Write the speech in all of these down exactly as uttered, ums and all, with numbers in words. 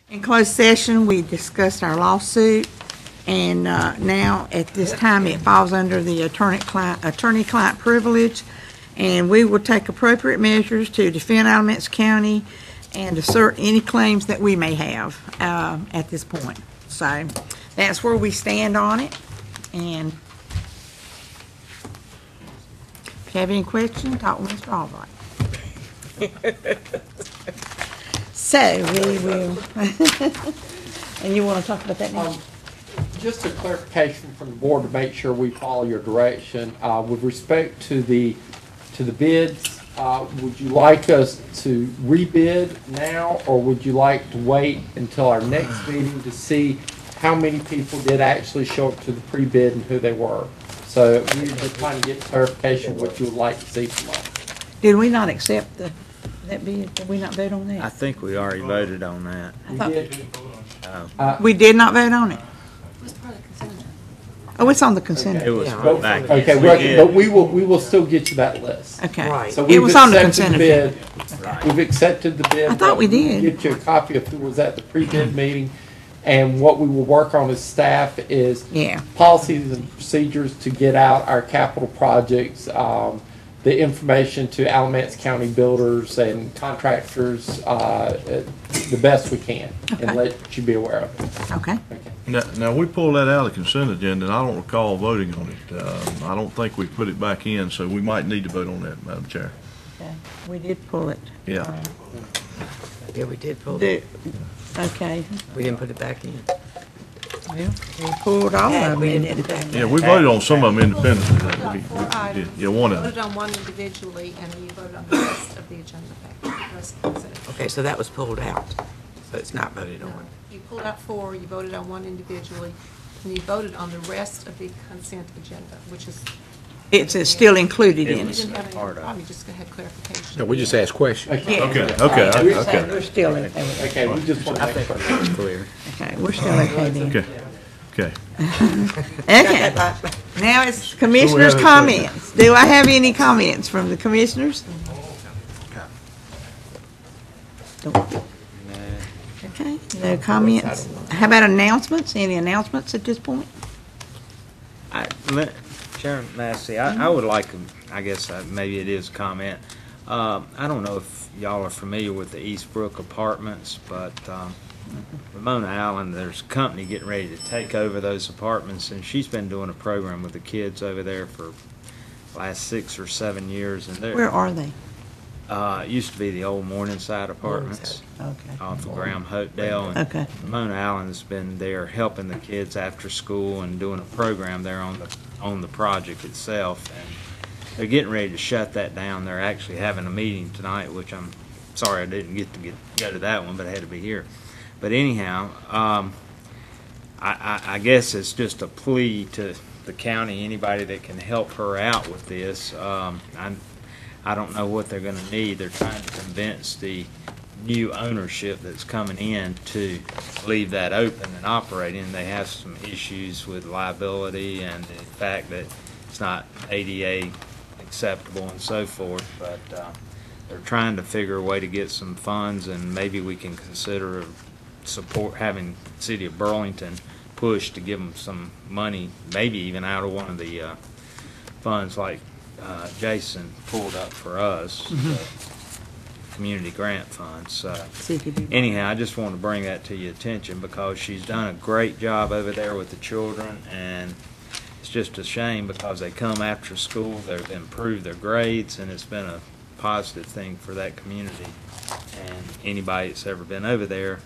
In closed session, we discussed our lawsuit, and uh, now, at this time, it falls under the attorney-client attorney-client privilege, and we will take appropriate measures to defend Alamance County and assert any claims that we may have uh, at this point. So that's where we stand on it, and if you have any questions, talk with Mister Albright. So we will, and you want to talk about that now? Um, Just a clarification from the board to make sure we follow your direction. Uh, with respect to the, to the bids, uh, would you like us to rebid now, or would you like to wait until our next meeting to see how many people did actually show up to the pre-bid and who they were? So we were just trying to get clarification what you would like to see from us. Did we not accept the, that bid? Did we not vote on I that? think we already voted on that. I We thought- did, Oh. uh, We did not vote on it? It was part of the consent agenda. Oh, it's on the consent. It was but- put back. okay, We but did. but we will, we will still get you that list. Okay. Right. So It we've was on the accepted consent agenda. bid. Right. We've accepted the bid. I thought we did. We'll get you a copy of who was at the pre-bid meeting. And what we will work on as staff is Yeah. policies and procedures to get out our capital projects, um, the information to Alamance County builders and contractors, uh, the best we can, Okay. and let you be aware of it. Okay. Okay. Now, now, we pulled that out of the consent agenda, and I don't recall voting on it. Um, I don't think we put it back in, so we might need to vote on that, Madam Chair. Okay. We did pull it. Yeah. Uh, Yeah, we did pull it. the- Okay. We didn't put it back in. Well, we pulled all Yeah, of we them. didn't put it back Yeah, we voted on some of them independently. Voted that on we- four we items. did. Yeah, one of Voted them. on one individually, and then you voted on the rest of the agenda package. the rest of the consent agenda. Okay, so that was pulled out, so it's not voted on. You pulled out four, you voted on one individually, and you voted on the rest of the consent agenda, which is. It's uh, still included It in You it. didn't have any part of it. problem, you just had clarification. No, we just asked questions. Okay, Okay, okay, We- okay. We're still in, okay, we just want to make sure. It's clear. okay, we're still okay then. Okay, okay. Okay. Now it's commissioners' comments. Do I have any comments from the commissioners? Okay, no comments. How about announcements? Any announcements at this point? I, let- Sharon Massey, I, I would like, to- I guess uh, maybe it is a comment. Um, I don't know if y'all are familiar with the Eastbrook Apartments, but um, Ramona Allen, there's a company getting ready to take over those apartments, and she's been doing a program with the kids over there for the last six or seven years. And they're, Where are they? uh, it used to be the old Morningside Apartments Okay. off of Graham Hopedale. And Okay. Ramona Allen's been there helping the kids after school and doing a program there on the on the project itself. And they're getting ready to shut that down. They're actually having a meeting tonight, which I'm sorry I didn't get to get go to that one, but I had to be here. But anyhow, um, I, I, I guess it's just a plea to the county, anybody that can help her out with this. Um, I, I don't know what they're going to need. They're trying to convince the new ownership that's coming in to leave that open and operating. They have some issues with liability and the fact that it's not A D A acceptable and so forth, but uh, they're trying to figure a way to get some funds, and maybe we can consider support having the city of Burlington push to give them some money, maybe even out of one of the uh, funds like uh, Jason pulled up for us. Mm-hmm. the community grant funds. So See if you do. anyhow, I just want to bring that to your attention because she's done a great job over there with the children, and it's just a shame because they come after school, they've improved their grades, and it's been a positive thing for that community. And anybody that's ever been over there,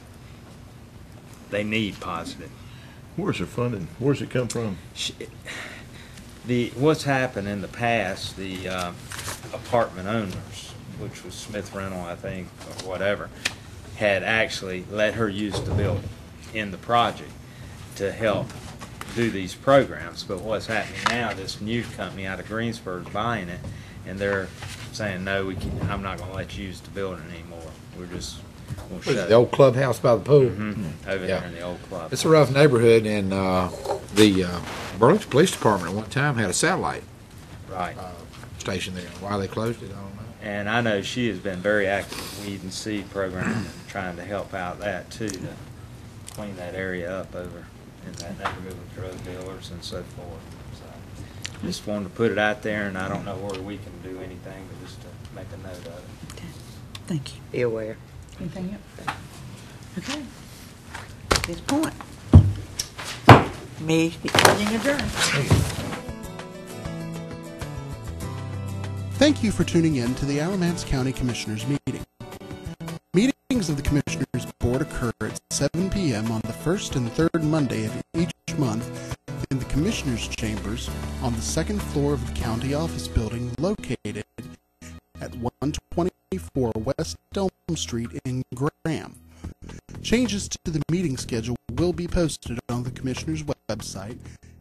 they need positive. Where's the funding? Where's it come from? She- The, what's happened in the past, the uh, apartment owners, which was Smith Rental, I think, or whatever, had actually let her use the building in the project to help do these programs. But what's happening now, this new company out of Greensboro is buying it, and they're saying, no, we can, I'm not going to let you use the building anymore. We're just going to What is shut it, it the old clubhouse by the pool? Mhm, over Yeah. there in the old club. It's a rough neighborhood, and uh, the uh, Burlington Police Department at one time had a satellite Right. uh, station there. Why they closed it, I don't know. And I know she has been very active with Weed and Seed program and trying to help out that too, to clean that area up over in that neighborhood with drug dealers and so forth. So just wanted to put it out there, and I don't know where we can do anything, but just to make a note of it. Okay. Thank you. Be aware. Anything else? Okay. At this point, me being adjourned. Thank you for tuning in to the Alamance County Commissioners meeting. Meetings of the Commissioners Board occur at seven p m on the first and third Monday of each month in the Commissioners' Chambers on the second floor of the County Office Building located at one twenty-four West Elm Street in Graham. Changes to the meeting schedule will be posted on the Commissioners' website